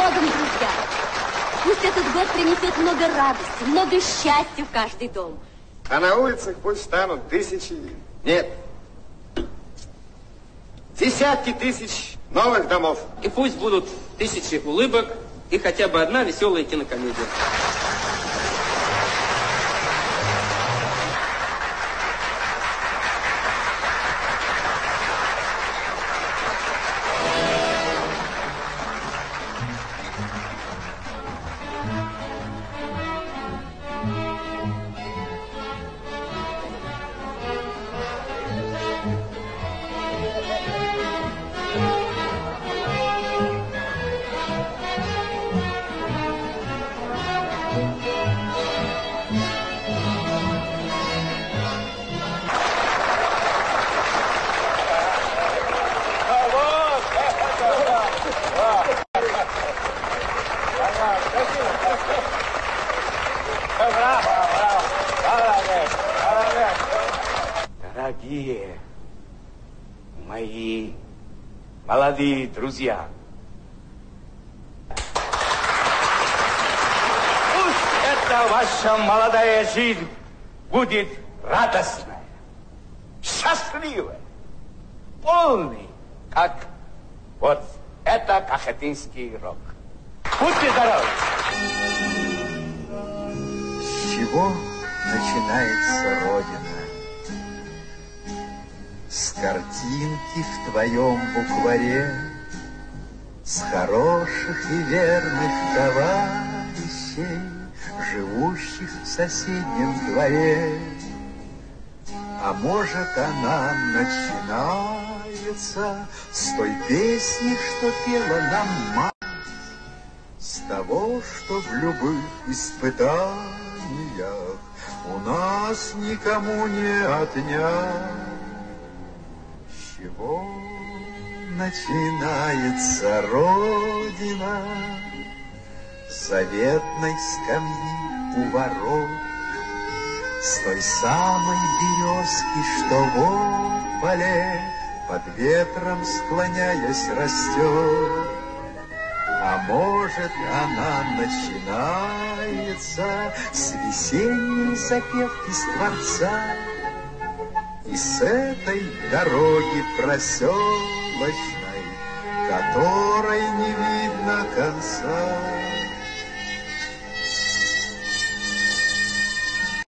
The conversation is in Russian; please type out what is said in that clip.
Богом, друзья! Пусть этот год принесет много радости, много счастья в каждый дом. А на улицах пусть станут тысячи, нет, десятки тысяч новых домов. И пусть будут тысячи улыбок и хотя бы одна веселая кинокомедия. Дорогие мои молодые друзья, пусть эта ваша молодая жизнь будет радостная, счастливая, полной, как вот это Кахетинский рог. Будьте здоровы! С чего начинается Родина? С картинки в твоем букваре, с хороших и верных товарищей, живущих в соседнем дворе. А может, она начинается с той песни, что пела нам мать, с того, что в любых испытаниях у нас никому не отнять. С чего начинается Родина? С заветной скамьи у ворот, с той самой березки, что в поле под ветром склоняясь растет. А может, она начинается с весенней запевки с Творца, и с этой дороги проселочной, которой не видно конца.